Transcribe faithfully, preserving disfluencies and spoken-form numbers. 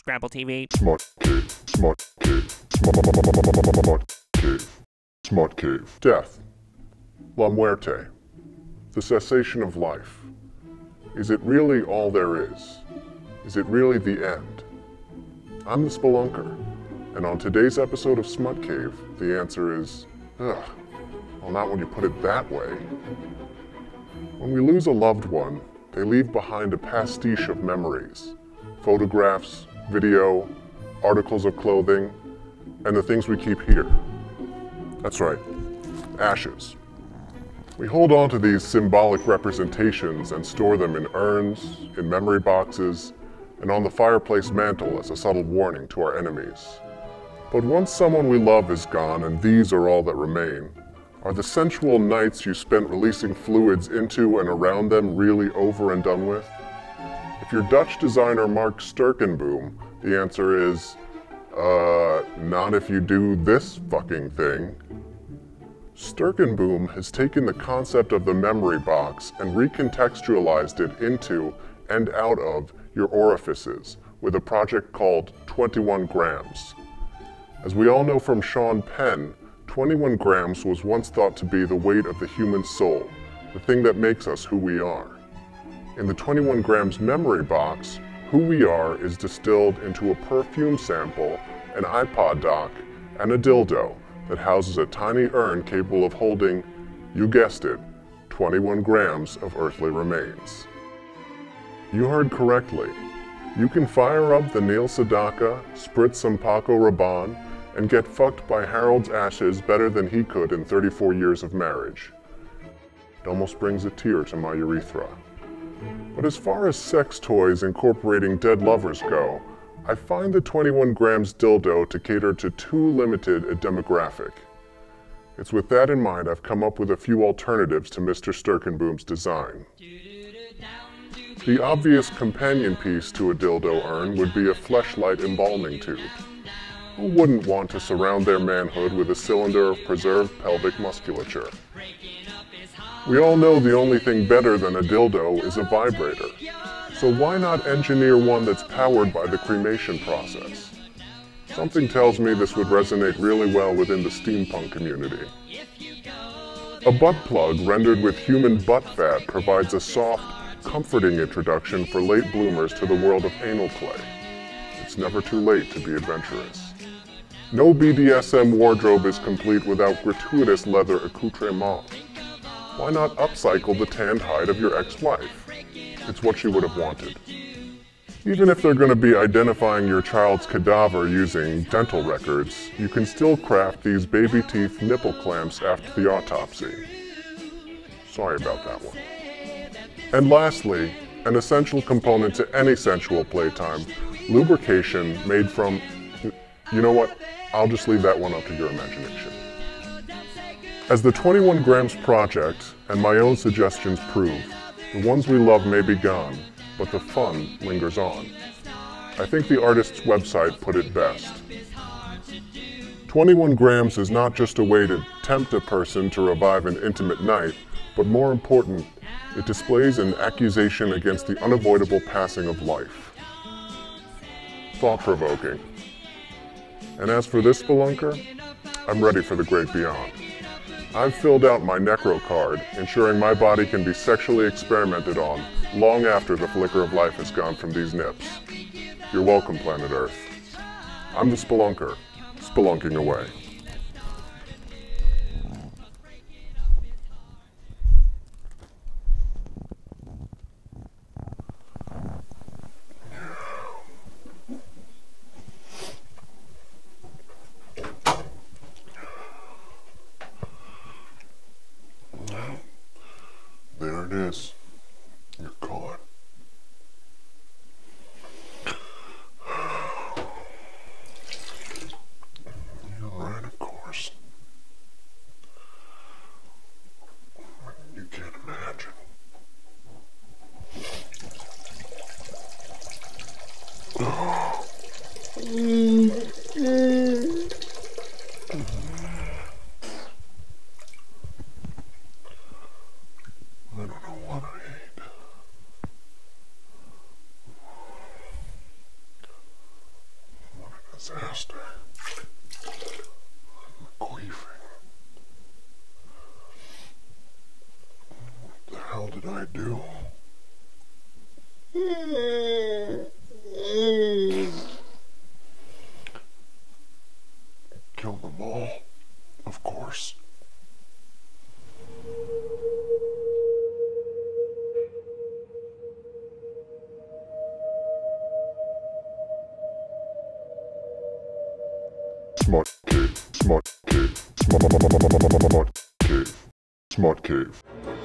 Scrapple T V. Smut Cave, Smut Cave, Smut Cave, Smut Cave. Death. La muerte. The cessation of life. Is it really all there is? Is it really the end? I'm the Spelunker, and on today's episode of Smut Cave, the answer is, ugh, well, not when you put it that way. When we lose a loved one, they leave behind a pastiche of memories, photographs, video, articles of clothing, and the things we keep here. That's right, ashes. We hold on to these symbolic representations and store them in urns, in memory boxes, and on the fireplace mantle as a subtle warning to our enemies. But once someone we love is gone and these are all that remain, are the sensual nights you spent releasing fluids into and around them really over and done with? If you're Dutch designer Mark Sturkenboom, the answer is, uh, not if you do this fucking thing. Sturkenboom has taken the concept of the memory box and recontextualized it into and out of your orifices with a project called twenty-one grams. As we all know from Sean Penn, twenty-one grams was once thought to be the weight of the human soul, the thing that makes us who we are. In the twenty-one grams memory box, who we are is distilled into a perfume sample, an iPod dock, and a dildo that houses a tiny urn capable of holding, you guessed it, twenty-one grams of earthly remains. You heard correctly. You can fire up the Neil Sedaka, spritz some Paco Rabanne, and get fucked by Harold's ashes better than he could in thirty-four years of marriage. It almost brings a tear to my urethra. But as far as sex toys incorporating dead lovers go, I find the twenty-one grams dildo to cater to too limited a demographic. It's with that in mind I've come up with a few alternatives to Mister Sturkenboom's design. The obvious companion piece to a dildo urn would be a fleshlight embalming tube. Who wouldn't want to surround their manhood with a cylinder of preserved pelvic musculature? We all know the only thing better than a dildo is a vibrator. So why not engineer one that's powered by the cremation process? Something tells me this would resonate really well within the steampunk community. A butt plug rendered with human butt fat provides a soft, comforting introduction for late bloomers to the world of anal play. It's never too late to be adventurous. No B D S M wardrobe is complete without gratuitous leather accoutrement. Why not upcycle the tanned hide of your ex-wife? It's what she would have wanted. Even if they're going to be identifying your child's cadaver using dental records, you can still craft these baby teeth nipple clamps after the autopsy. Sorry about that one. And lastly, an essential component to any sensual playtime, lubrication made from, you know what, I'll just leave that one up to your imagination. As the twenty-one grams project and my own suggestions prove, the ones we love may be gone, but the fun lingers on. I think the artist's website put it best. twenty-one grams is not just a way to tempt a person to revive an intimate night, but more important, it displays an accusation against the unavoidable passing of life. Thought-provoking. And as for this Spelunker, I'm ready for the great beyond. I've filled out my necro card, ensuring my body can be sexually experimented on long after the flicker of life is gone from these nips. You're welcome, planet Earth. I'm the Spelunker, spelunking away. There it is. You're gone. You're right, of course. You can't imagine. Oh. Mm. Mm. I don't know what I ate. disaster. I'm queefing. What the hell did I do? Kill them all, of course. Smut Cave, Smut Cave, Smut Cave, Smut Cave.